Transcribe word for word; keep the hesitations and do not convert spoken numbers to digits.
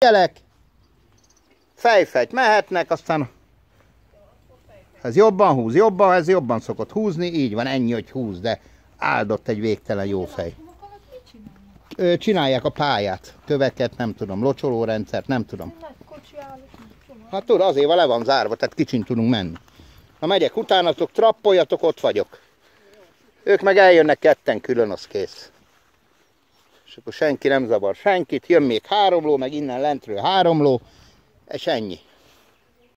figyelek, fejfejt mehetnek, aztán ez jobban húz, jobban, ez jobban szokott húzni, így van, ennyi, hogy húz, de áldott egy végtelen jó fej. Csinálják a pályát, köveket, nem tudom, locsolórendszert, nem tudom. Hát tudod, azért le van zárva, tehát kicsin tudunk menni. Ha megyek utánatok, trappoljatok, ott vagyok. Ők meg eljönnek ketten külön, az kész. És akkor senki nem zavar senkit, jön még három ló, meg innen lentről három ló, és ennyi.